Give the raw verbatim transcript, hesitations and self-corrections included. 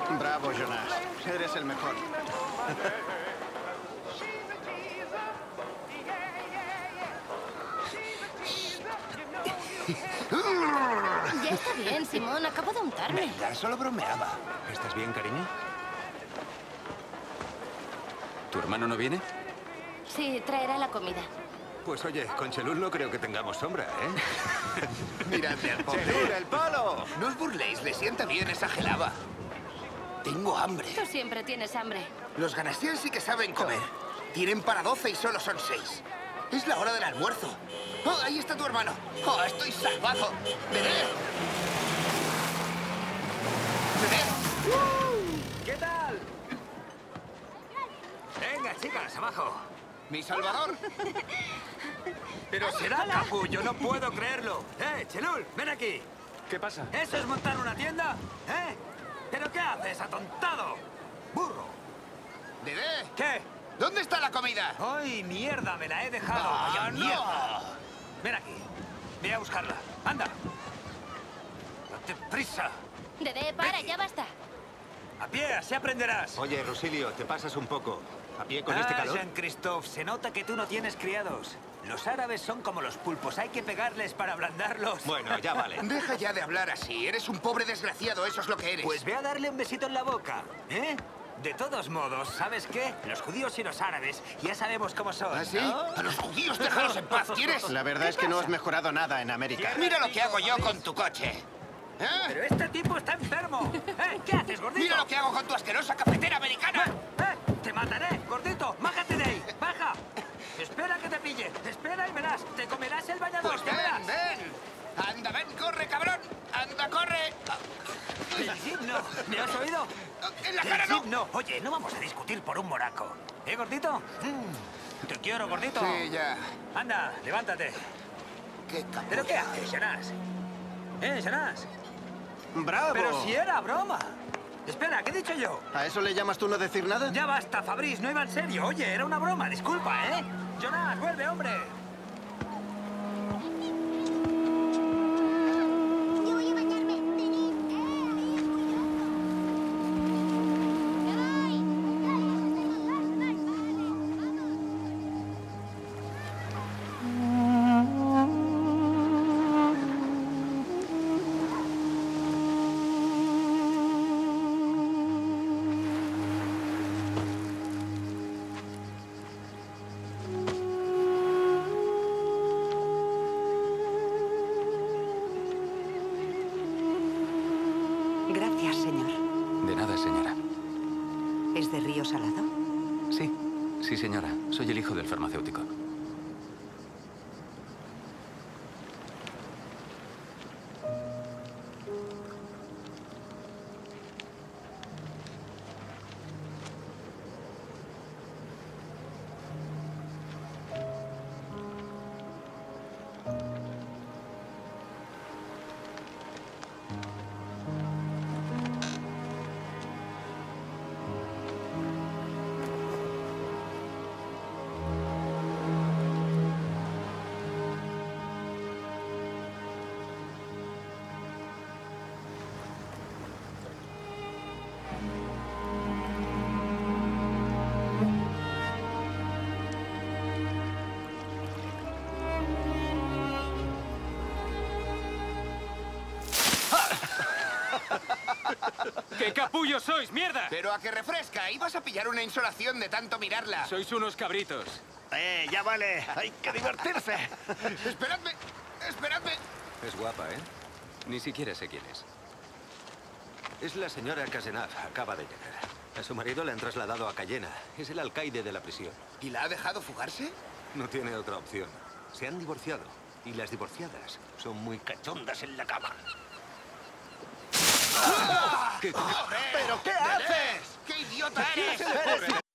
Bravo, Jonas. Eres el mejor. Ya está bien, Simón. Acabo de untarme. Venga, solo bromeaba. ¿Estás bien, cariño? ¿Tu hermano no viene? Sí, traerá la comida. Pues oye, con Chelul no creo que tengamos sombra, ¿eh? Miradme al pobre. ¡Chelul, el polo! No os burléis, le sienta bien esa gelaba. Tengo hambre. Tú siempre tienes hambre. Los Ganasien sí que saben comer. Tienen para doce y solo son seis. Es la hora del almuerzo. ¡Oh, ahí está tu hermano! ¡Oh, estoy salvado! ¡Bebé! ¡Bebé! ¿Qué tal? Venga, chicas, abajo. ¡Mi salvador! Pero será capullo, no puedo creerlo. ¡Eh, Chelul, ven aquí! ¿Qué pasa? ¿Eso es montar una tienda? ¿Eh? ¿Pero qué haces, atontado? ¡Burro! ¡Bebé! ¿Qué? ¿Dónde está la comida? ¡Ay, mierda! Me la he dejado. ¡Ah, ¡Vaya no! mierda! Ven aquí. Ve a buscarla. ¡Anda! ¡Date prisa! Dede, para, ya basta. ¡A pie! ¡Así aprenderás! Oye, Rusilio, te pasas un poco. ¿A pie con ah, este calor? Jean-Christophe, se nota que tú no tienes criados. Los árabes son como los pulpos, hay que pegarles para ablandarlos. Bueno, ya vale. Deja ya de hablar así. Eres un pobre desgraciado, eso es lo que eres. Pues ve a darle un besito en la boca, ¿eh? De todos modos, ¿sabes qué? Los judíos y los árabes ya sabemos cómo son, ¿Ah, sí? ¿no? A los judíos déjalos en paz, ¿quieres? La verdad es que no has mejorado nada en América. Mira lo que hago yo con tu coche. ¿Eh? Pero este tipo está enfermo. ¿Eh? ¿Qué haces, gordito? Mira lo que hago con tu asquerosa cafetera americana. ¡Eh! ¡Eh! ¡Te mataré, gordito! ¡Bájate de ahí! ¡Baja! Espera que te pille. Espera y verás. Te comerás el bañador. Pues ya ven, verás. ven. Anda, ven, corre, cabrón. Anda, corre. El jeep no. ¿Me has oído? En la El cara no. jeep no. Oye, no vamos a discutir por un moraco. ¿Eh, gordito? Mm. Te quiero, gordito. Sí, ya. Anda, levántate. Qué cabrón. ¿Pero qué haces, Jonas? ¿Eh, Jonas? ¡Bravo! Pero si era broma. Espera, ¿qué he dicho yo? ¿A eso le llamas tú no decir nada? Ya basta, Fabrice, no iba en serio. Oye, era una broma, disculpa, ¿eh? Jonas, vuelve, hombre. Yo voy a bañarme. Venid. Gracias, señor. De nada, señora. ¿Es de Río Salado? Sí, sí, señora. Soy el hijo del farmacéutico. ¡Qué capullos sois, mierda! Pero a que refresca. Ibas a pillar una insolación de tanto mirarla. Sois unos cabritos. ¡Eh, ya vale! ¡Hay que divertirse! Esperadme. Esperadme. Es guapa, ¿eh? Ni siquiera sé quién es. Es la señora Casenave. Acaba de llegar. A su marido le han trasladado a Cayena. Es el alcaide de la prisión. ¿Y la ha dejado fugarse? No tiene otra opción. Se han divorciado. Y las divorciadas son muy cachondas en la cama. ¡Ah! ¿Qué? ¡Joder! ¿Pero qué Bebé, haces? ¡Qué idiota eres! Eres